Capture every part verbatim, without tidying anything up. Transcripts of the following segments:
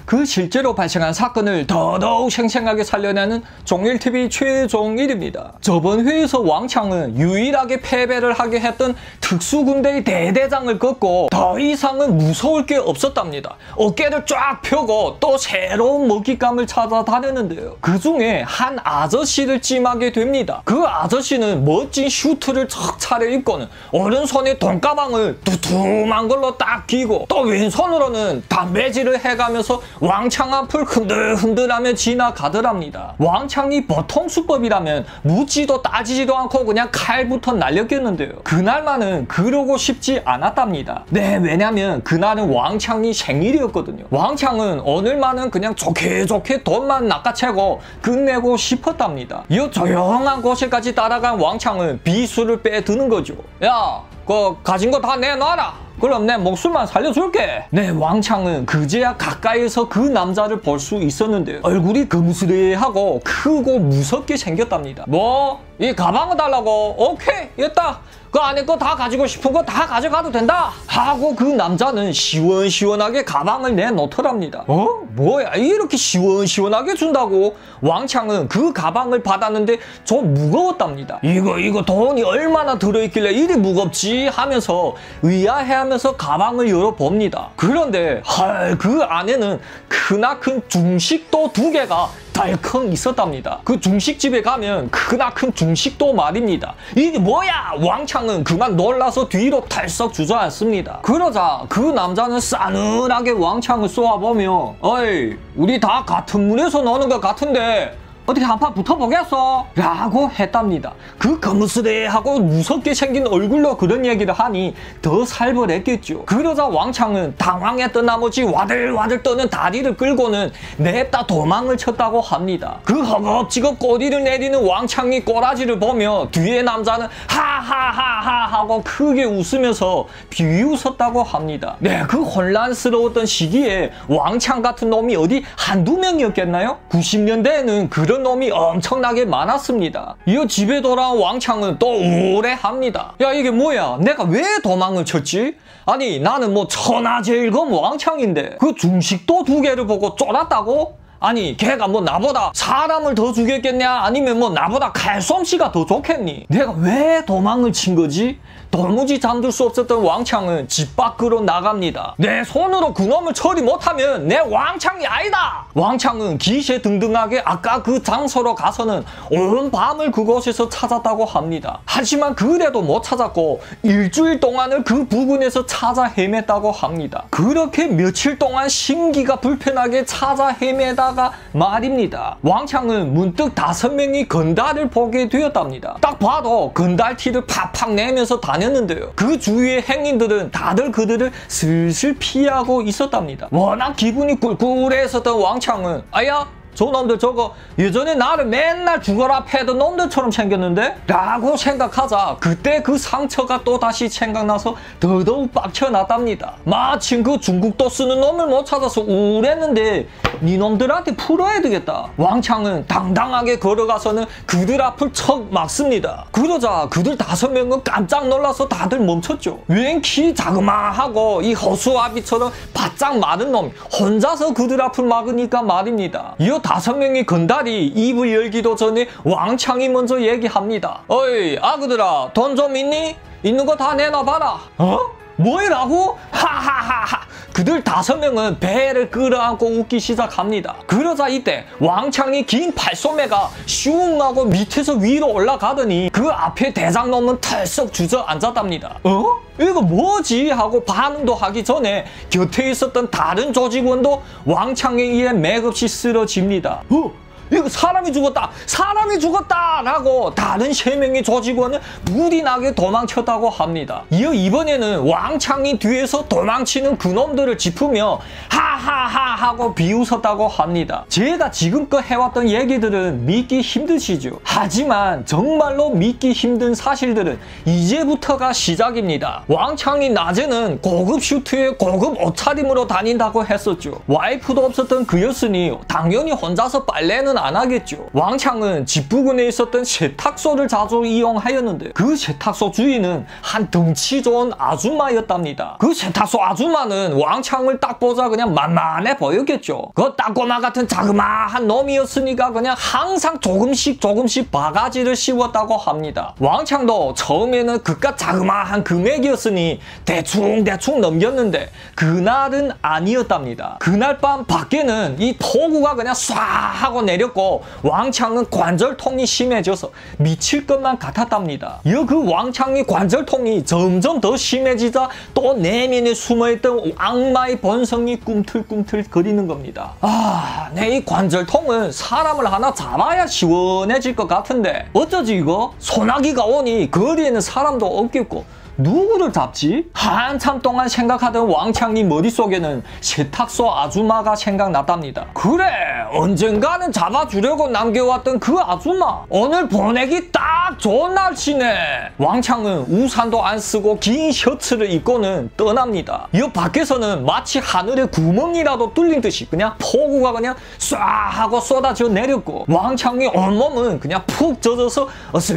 그 실제로 발생한 사건을 더더욱 생생하게 살려내는 종일티비 최종일입니다. 저번 회에서 왕창은 유일하게 패배를 하게 했던 특수군대의 대대장을 꺾고 더 이상은 무서울 게 없었답니다. 어깨를 쫙 펴고 또 새로운 먹잇감을 찾아다녔는데요. 그 중에 한 아저씨를 찜하게 됩니다. 그 아저씨는 멋진 슈트를 척 차려입고는 오른손에 돈가방을 두툼한 걸로 딱 끼고 또 왼손으로는 담배질을 해가면서 왕창 앞을 흔들흔들하며 지나가더랍니다. 왕창이 보통 수법이라면 묻지도 따지지도 않고 그냥 칼부터 날렸겠는데요. 그날만은 그러고 싶지 않았답니다. 네, 왜냐면 그날은 왕창이 생일이었거든요. 왕창은 오늘만은 그냥 좋게 좋게 돈만 낚아채고 끝내고 싶었답니다. 이 조용한 곳에까지 따라간 왕창은 비수를 빼드는 거죠. 야, 그 가진 거 다 내놔라. 그럼 내 목숨만 살려줄게. 네, 왕창은 그제야 가까이서 그 남자를 볼 수 있었는데요. 얼굴이 금스레하고 크고 무섭게 생겼답니다. 뭐? 이 가방을 달라고? 오케이, 됐다. 그 안에 거 다 가지고 싶은 거 다 가져가도 된다 하고 그 남자는 시원시원하게 가방을 내놓더랍니다. 어? 뭐야, 이렇게 시원시원하게 준다고? 왕창은 그 가방을 받았는데 좀 무거웠답니다. 이거 이거 돈이 얼마나 들어있길래 이리 무겁지 하면서 의아해하면서 가방을 열어봅니다. 그런데 헐, 그 안에는 크나큰 중식도 두 개가 달컹 있었답니다. 그 중식집에 가면 크나큰 중식도 말입니다. 이게 뭐야? 왕창은 그만 놀라서 뒤로 탈썩 주저앉습니다. 그러자 그 남자는 싸늘하게 왕창을 쏘아보며 어이, 우리 다 같은 문에서 노는 것 같은데 어떻게 한판 붙어보겠어? 라고 했답니다. 그 거무스레하고 무섭게 생긴 얼굴로 그런 얘기를 하니 더 살벌했겠죠. 그러자 왕창은 당황했던 나머지 와들와들 떠는 다리를 끌고는 냅다 도망을 쳤다고 합니다. 그 허겁지겁 꼬리를 내리는 왕창이 꼬라지를 보며 뒤에 남자는 하하하하 하고 크게 웃으면서 비웃었다고 합니다. 네, 그 혼란스러웠던 시기에 왕창 같은 놈이 어디 한두 명이었겠나요? 구십 년대에는 그런 놈이 엄청나게 많았습니다. 이 집에 돌아온 왕창은 또 우울해합니다. 야, 이게 뭐야? 내가 왜 도망을 쳤지? 아니, 나는 뭐 천하제일검 왕창인데 그 중식도 두 개를 보고 쫄았다고? 아니, 걔가 뭐 나보다 사람을 더 죽였겠냐? 아니면 뭐 나보다 칼솜씨가 더 좋겠니? 내가 왜 도망을 친 거지? 도무지 잠들 수 없었던 왕창은 집 밖으로 나갑니다. 내 손으로 그놈을 처리 못하면 내 왕창이 아니다! 왕창은 기세등등하게 아까 그 장소로 가서는 온 밤을 그곳에서 찾았다고 합니다. 하지만 그래도 못 찾았고 일주일 동안을 그 부근에서 찾아 헤맸다고 합니다. 그렇게 며칠 동안 심기가 불편하게 찾아 헤매다가 말입니다. 왕창은 문득 다섯 명이 건달을 보게 되었답니다. 딱 봐도 건달 티를 팍팍 내면서 다녔는데요. 그 주위의 행인들은 다들 그들을 슬슬 피하고 있었답니다. 워낙 기분이 꿀꿀했었던 왕창은 아야, 저놈들 저거 예전에 나를 맨날 죽어라 패던 놈들처럼 생겼는데? 라고 생각하자 그때 그 상처가 또다시 생각나서 더더욱 빡쳐났답니다. 마침 그 중국도 쓰는 놈을 못 찾아서 우울했는데 니놈들한테 풀어야 되겠다. 왕창은 당당하게 걸어가서는 그들 앞을 척 막습니다. 그러자 그들 다섯 명은 깜짝 놀라서 다들 멈췄죠. 웬 키 자그마하고 이 허수아비처럼 바짝 마른 놈이 혼자서 그들 앞을 막으니까 말입니다. 이 다섯 명의 건달이 입을 열기도 전에 왕창이 먼저 얘기합니다. 어이, 아그들아, 돈 좀 있니? 있는 거 다 내놔봐라. 어? 뭐라고? 하하하하. 그들 다섯 명은 배를 끌어안고 웃기 시작합니다. 그러자 이때 왕창이 긴 팔소매가 슝 하고 밑에서 위로 올라가더니 그 앞에 대장놈은 털썩 주저앉았답니다. 어? 이거 뭐지? 하고 반응도 하기 전에 곁에 있었던 다른 조직원도 왕창에 의해 맥없이 쓰러집니다. 어? 이거 사람이 죽었다! 사람이 죽었다! 라고 다른 세 명의 조직원은 불이 나게 도망쳤다고 합니다. 이어 이번에는 왕창이 뒤에서 도망치는 그놈들을 짚으며 하하하 하고 비웃었다고 합니다. 제가 지금껏 해왔던 얘기들은 믿기 힘드시죠? 하지만 정말로 믿기 힘든 사실들은 이제부터가 시작입니다. 왕창이 낮에는 고급 슈트에 고급 옷차림으로 다닌다고 했었죠. 와이프도 없었던 그였으니 당연히 혼자서 빨래는 안 하겠죠. 왕창은 집 부근에 있었던 세탁소를 자주 이용하였는데 그 세탁소 주인은 한 덩치 좋은 아줌마였답니다. 그 세탁소 아줌마는 왕창을 딱 보자 그냥 만만해 보였겠죠. 그 딱꼬마 같은 자그마한 놈이었으니까 그냥 항상 조금씩 조금씩 바가지를 씌웠다고 합니다. 왕창도 처음에는 그깟 자그마한 금액이었으니 대충대충 넘겼는데 그날은 아니었답니다. 그날 밤 밖에는 이 폭우가 그냥 쏴 하고 내렸고 왕창은 관절통이 심해져서 미칠 것만 같았답니다. 이 그 왕창이 관절통이 점점 더 심해지자 또 내면에 숨어있던 악마의 본성이 꿈틀꿈틀 거리는 겁니다. 아, 내 이 관절통은 사람을 하나 잡아야 시원해질 것 같은데 어쩌지 이거? 소나기가 오니 거리에는 사람도 없겠고 누구를 잡지? 한참 동안 생각하던 왕창이 머릿속에는 세탁소 아줌마가 생각났답니다. 그래, 언젠가는 잡아주려고 남겨왔던 그 아줌마. 오늘 보내기 딱 좋은 날씨네. 왕창은 우산도 안 쓰고 긴 셔츠를 입고는 떠납니다. 이 밖에서는 마치 하늘에 구멍이라도 뚫린 듯이 그냥 폭우가 그냥 쏴 하고 쏟아져 내렸고 왕창이 온몸은 그냥 푹 젖어서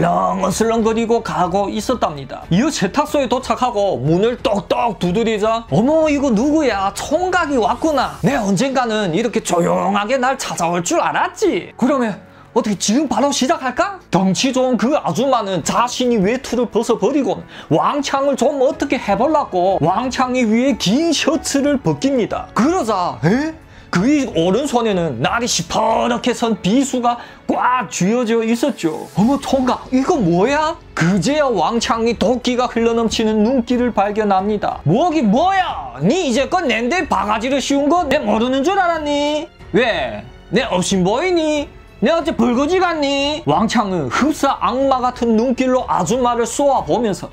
어슬렁어슬렁거리고 가고 있었답니다. 이 세탁소 에 도착하고 문을 똑똑 두드리자 어머 이거 누구야? 총각이 왔구나. 내 언젠가는 이렇게 조용하게 날 찾아올 줄 알았지. 그러면 어떻게 지금 바로 시작할까? 덩치 좋은 그 아줌마는 자신이 외투를 벗어버리고 왕창을 좀 어떻게 해보려고 왕창이 위에 긴 셔츠를 벗깁니다. 그러자 에? 그의 오른손에는 날이 시퍼렇게 선 비수가 꽉 쥐어져 있었죠. 어머 총각 이거 뭐야? 그제야 왕창이 도끼가 흘러넘치는 눈길을 발견합니다. 뭐기 뭐야? 니 이제껏 낸데 바가지를 씌운 거 내 모르는 줄 알았니? 왜? 내 없인 보이니? 내 어째 벌거지 같니? 왕창은 흡사 악마 같은 눈길로 아줌마를 쏘아보면서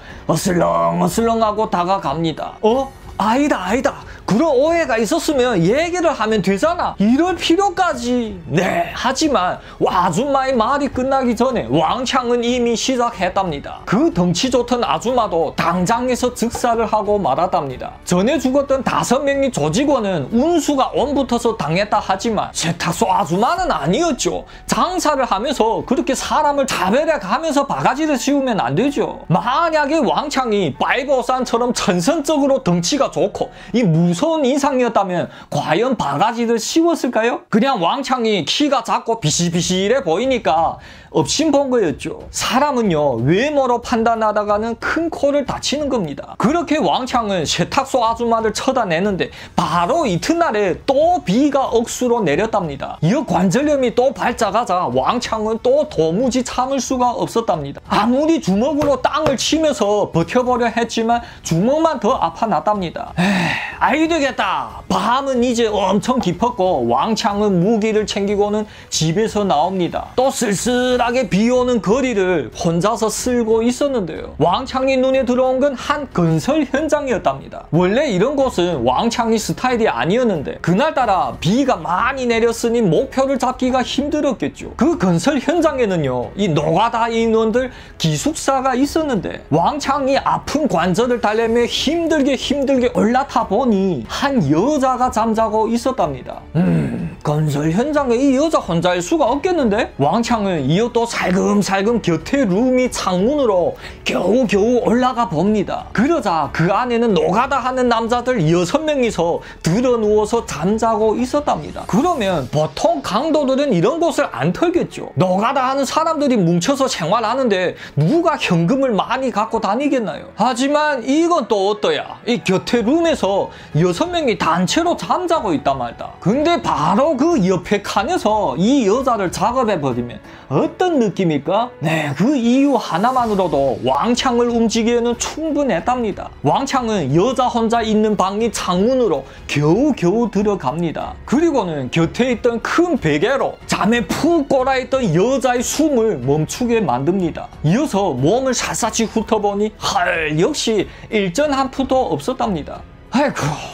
어슬렁어슬렁하고 다가갑니다. 어? 아니다 아니다. 그런 오해가 있었으면 얘기를 하면 되잖아. 이럴 필요까지. 네, 하지만 아줌마의 말이 끝나기 전에 왕창은 이미 시작했답니다. 그 덩치 좋던 아줌마도 당장에서 즉사를 하고 말았답니다. 전에 죽었던 다섯 명의 조직원은 운수가 온붙어서 당했다 하지만 세탁소 아줌마는 아니었죠. 장사를 하면서 그렇게 사람을 자별해 가면서 바가지를 씌우면 안 되죠. 만약에 왕창이 바이버산처럼 천선적으로 덩치가 좋고 이 무서운 인상이었다면 과연 바가지를 씌웠을까요? 그냥 왕창이 키가 작고 비실비실해 보이니까 업신본 거였죠. 사람은요 외모로 판단하다가는 큰 코를 다치는 겁니다. 그렇게 왕창은 세탁소 아줌마를 쳐다내는데 바로 이튿날에 또 비가 억수로 내렸답니다. 이 관절염이 또 발작하자 왕창은 또 도무지 참을 수가 없었답니다. 아무리 주먹으로 땅을 치면서 버텨보려 했지만 주먹만 더 아파났답니다. 에이, 아이 되겠다. 밤은 이제 엄청 깊었고 왕창은 무기를 챙기고는 집에서 나옵니다. 또 쓸쓸하게 비오는 거리를 혼자서 쓸고 있었는데요. 왕창이 눈에 들어온 건 한 건설 현장이었답니다. 원래 이런 곳은 왕창이 스타일이 아니었는데 그날따라 비가 많이 내렸으니 목표를 잡기가 힘들었겠죠. 그 건설 현장에는요 이 노가다 인원들 기숙사가 있었는데 왕창이 아픈 관절을 달래며 힘들게 힘들게 올라타 보니 한 여자가 잠자고 있었답니다. 음, 건설 현장에 이 여자 혼자일 수가 없겠는데? 왕창은 이것도 살금살금 곁에 룸이 창문으로 겨우겨우 올라가 봅니다. 그러자 그 안에는 노가다 하는 남자들 여섯 명이서 들어누워서 잠자고 있었답니다. 그러면 보통 강도들은 이런 곳을 안 털겠죠. 노가다 하는 사람들이 뭉쳐서 생활하는데 누가 현금을 많이 갖고 다니겠나요? 하지만 이건 또 어떠야? 이 곁에 룸에서 여섯 명이 단체로 잠자고 있단 말이다. 근데 바로 그 옆에 칸에서 이 여자를 작업해버리면 어떤 느낌일까? 네, 그 이유 하나만으로도 왕창을 움직이기에는 충분했답니다. 왕창은 여자 혼자 있는 방이 창문으로 겨우겨우 들어갑니다. 그리고는 곁에 있던 큰 베개로 잠에 푹 꼬라있던 여자의 숨을 멈추게 만듭니다. 이어서 몸을 샅샅이 훑어보니 헐, 역시 일전 한 푸도 없었답니다. 아이고,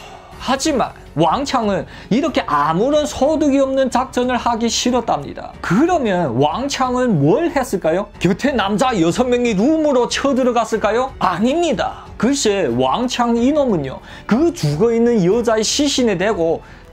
하지만 왕창은 이렇게 아무런 소득이 없는 작전을 하기 싫었답니다. 그러면 왕창은 뭘 했을까요? 곁에 남자 여섯 명이 룸으로 쳐들어갔을까요? 아닙니다. 글쎄 왕창 이놈은요 그 죽어있는 여자의 시신에 대고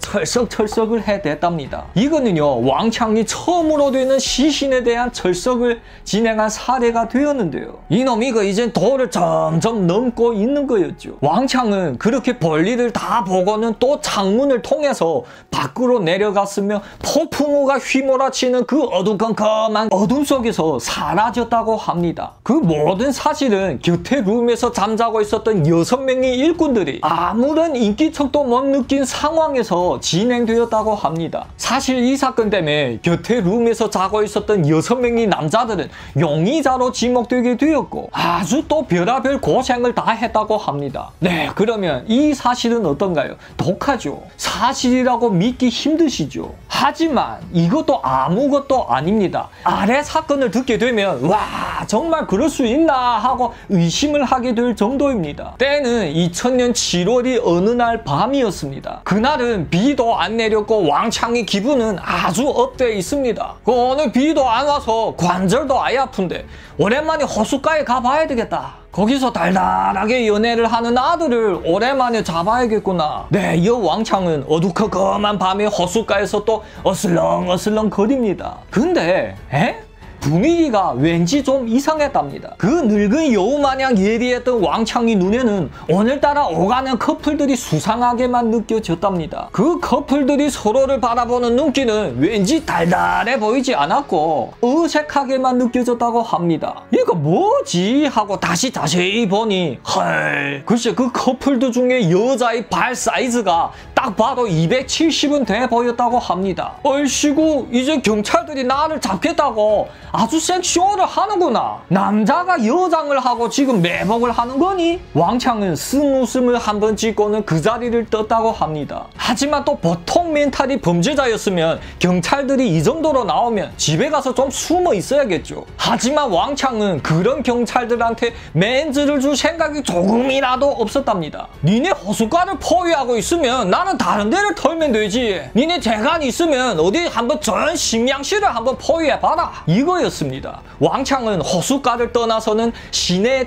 철썩철썩을 해댔답니다. 이거는요, 왕창이 처음으로 되는 시신에 대한 철석을 진행한 사례가 되었는데요. 이놈이 그 이젠 도를 점점 넘고 있는 거였죠. 왕창은 그렇게 볼일을 다 보고는 또 창문을 통해서 밖으로 내려갔으며 폭풍우가 휘몰아치는 그 어두컴컴한 어둠 속에서 사라졌다고 합니다. 그 모든 사실은 곁에 룸에서 잠자고 있었던 여섯 명의 일꾼들이 아무런 인기척도 못 느낀 상황에서 진행되었다고 합니다. 사실 이 사건 때문에 곁에 룸에서 자고 있었던 여섯 명의 남자들은 용의자로 지목되게 되었고 아주 또 별의별 고생을 다 했다고 합니다. 네, 그러면 이 사실은 어떤가요? 독하죠. 사실이라고 믿기 힘드시죠. 하지만 이것도 아무것도 아닙니다. 아래 사건을 듣게 되면 와, 정말 그럴 수 있나 하고 의심을 하게 될 정도입니다. 때는 이천 년 칠월이 어느 날 밤이었습니다. 그날은 비도 안 내렸고 왕창이 기분은 아주 업돼 있습니다. 그 오늘 비도 안 와서 관절도 아예 아픈데 오랜만에 호숫가에 가봐야 되겠다. 거기서 달달하게 연애를 하는 아들을 오랜만에 잡아야겠구나. 네, 이 왕창은 어두컴컴한 밤에 호숫가에서 또 어슬렁어슬렁 거립니다. 근데 에? 분위기가 왠지 좀 이상했답니다. 그 늙은 여우 마냥 예리했던 왕창이 눈에는 오늘따라 오가는 커플들이 수상하게만 느껴졌답니다. 그 커플들이 서로를 바라보는 눈길은 왠지 달달해 보이지 않았고 어색하게만 느껴졌다고 합니다. 이거 뭐지? 하고 다시 자세히 보니 헐, 글쎄 그 커플들 중에 여자의 발 사이즈가 딱 봐도 이백칠십은 돼 보였다고 합니다. 얼씨구, 이제 경찰들이 나를 잡겠다고 아주 섹시오를 하는구나. 남자가 여장을 하고 지금 매복을 하는 거니? 왕창은 쓴 웃음을 한번 짓고는 그 자리를 떴다고 합니다. 하지만 또 보통 멘탈이 범죄자였으면 경찰들이 이 정도로 나오면 집에 가서 좀 숨어 있어야겠죠. 하지만 왕창은 그런 경찰들한테 맨즈를 줄 생각이 조금이라도 없었답니다. 니네 호숫가를 포위하고 있으면 나는 다른 데를 털면 되지. 니네 재간 있으면 어디 한번 전 심양시를 한번 포위해봐라. 이거 였습니다. 왕창은 호숫가를 떠나서는 시내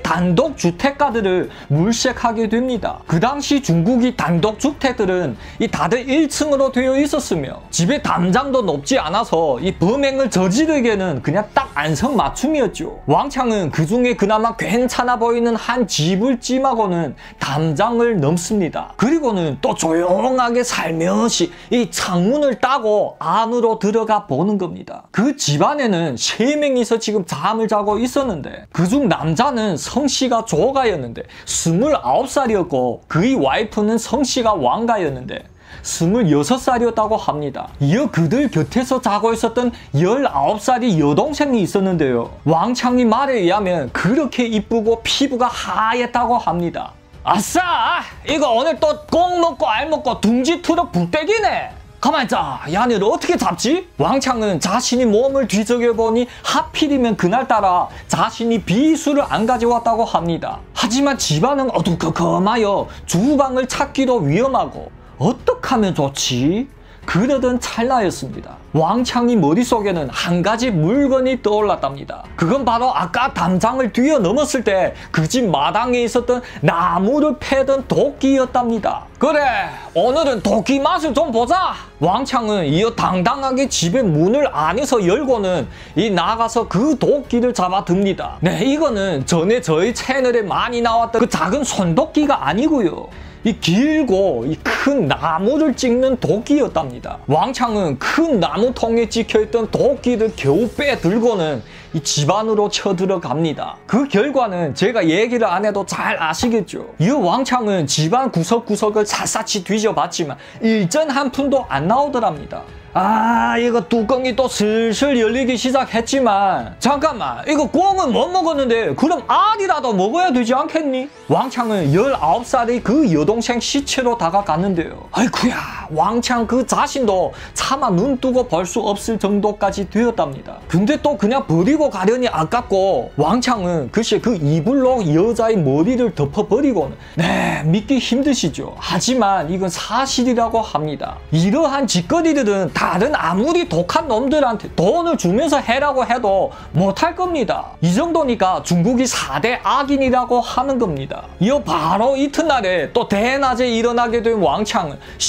단독주택가들을 물색하게 됩니다. 그 당시 중국이 단독주택들은 이 다들 일 층으로 되어 있었으며 집의 담장도 높지 않아서 이 범행을 저지르기에는 그냥 딱 안성맞춤이었죠. 왕창은 그 중에 그나마 괜찮아 보이는 한 집을 찜하고는 담장을 넘습니다. 그리고는 또 조용하게 살며시 이 창문을 따고 안으로 들어가 보는 겁니다. 그 집안에는 세 명이서 지금 잠을 자고 있었는데 그중 남자는 성씨가 조가였는데 스물아홉 살이었고 그의 와이프는 성씨가 왕가였는데 스물여섯 살이었다고 합니다. 이어 그들 곁에서 자고 있었던 열아홉 살의 여동생이 있었는데요. 왕창이 말에 의하면 그렇게 이쁘고 피부가 하얗다고 합니다. 아싸! 이거 오늘 또 꼭 먹고 알 먹고 둥지 트럭 불떼기네! 가만있자. 야네를 어떻게 잡지? 왕창은 자신이 몸을 뒤적여보니 하필이면 그날따라 자신이 비수를 안 가져왔다고 합니다. 하지만 집안은 어두컴컴하여 주방을 찾기도 위험하고 어떻게 하면 좋지? 그러던 찰나였습니다. 왕창이 머릿속에는 한 가지 물건이 떠올랐답니다. 그건 바로 아까 담장을 뛰어넘었을 때 그 집 마당에 있었던 나무를 패던 도끼였답니다. 그래, 오늘은 도끼 맛을 좀 보자. 왕창은 이어 당당하게 집의 문을 안에서 열고는 이 나가서 그 도끼를 잡아듭니다. 네, 이거는 전에 저희 채널에 많이 나왔던 그 작은 손도끼가 아니고요. 이 길고 이 큰 나무를 찍는 도끼였답니다. 왕창은 큰 나무통에 찍혀있던 도끼를 겨우 빼들고는 이 집 안으로 쳐들어갑니다. 그 결과는 제가 얘기를 안 해도 잘 아시겠죠. 이 왕창은 집안 구석구석을 샅샅이 뒤져봤지만 일전 한 푼도 안 나오더랍니다. 아, 이거 뚜껑이 또 슬슬 열리기 시작했지만 잠깐만, 이거 꽁은 못 먹었는데 그럼 알이라도 먹어야 되지 않겠니? 왕창은 열아홉 살의 그 여동생 시체로 다가갔는데요. 아이쿠야, 왕창 그 자신도 차마 눈 뜨고 볼 수 없을 정도까지 되었답니다. 근데 또 그냥 버리고 가려니 아깝고 왕창은 글쎄 그 이불로 여자의 머리를 덮어버리고는 네, 믿기 힘드시죠. 하지만 이건 사실이라고 합니다. 이러한 짓거리들은 다 다른 아무리 독한 놈들한테 돈을 주면서 해라고 해도 못할 겁니다. 이 정도니까 중국이 사 대 악인이라고 하는 겁니다. 이어 바로 이튿날에 또 대낮에 일어나게 된 왕창은 심심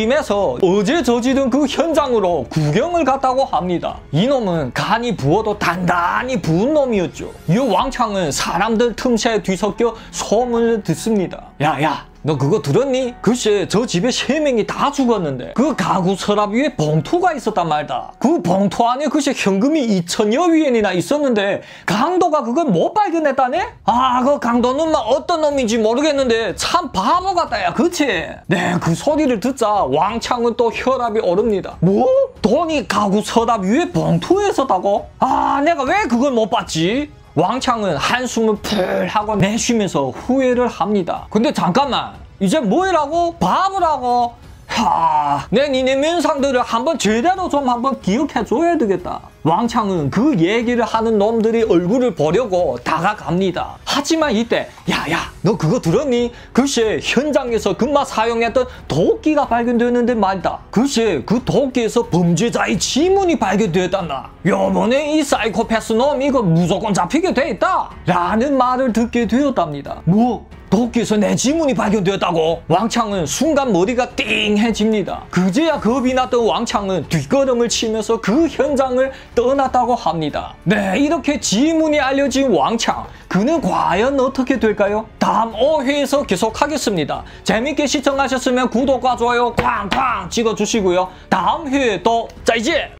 심해서 어제 저지른 그 현장으로 구경을 갔다고 합니다. 이놈은 간이 부어도 단단히 부은 놈이었죠. 이 왕창은 사람들 틈새에 뒤섞여 소문을 듣습니다. 야야, 너 그거 들었니? 글쎄 저 집에 세 명이 다 죽었는데 그 가구 서랍 위에 봉투가 있었단 말다. 그 봉투 안에 글쎄 현금이 이천여 위엔이나 있었는데 강도가 그걸 못 발견했다네? 아, 그 강도는 막 어떤 놈인지 모르겠는데 참 바보 같다 야, 그치? 네, 그 소리를 듣자 왕창은 또 혈압이 오릅니다. 뭐? 돈이 가구 서랍 위에 봉투에 있었다고? 아, 내가 왜 그걸 못 봤지? 왕창은 한숨을 풀 하고 내쉬면서 후회를 합니다. 근데 잠깐만, 이제 뭐라고? 바보라고? 하, 내 니네 면상들을 한번 제대로 좀 한번 기억해줘야 되겠다. 왕창은 그 얘기를 하는 놈들이 얼굴을 보려고 다가갑니다. 하지만 이때 야야, 너 그거 들었니? 글쎄 현장에서 금마 사용했던 도끼가 발견되는데 말이다. 글쎄 그 도끼에서 범죄자의 지문이 발견되었단다. 요번에 이 사이코패스 놈 이거 무조건 잡히게 돼 있다 라는 말을 듣게 되었답니다. 뭐? 도끼에서 내 지문이 발견되었다고? 왕창은 순간 머리가 띵해집니다. 그제야 겁이 났던 왕창은 뒷걸음을 치면서 그 현장을 떠났다고 합니다. 네, 이렇게 지문이 알려진 왕창, 그는 과연 어떻게 될까요? 다음 오 회에서 계속하겠습니다. 재밌게 시청하셨으면 구독과 좋아요 쾅쾅 찍어주시고요. 다음 회에 또 짜이지!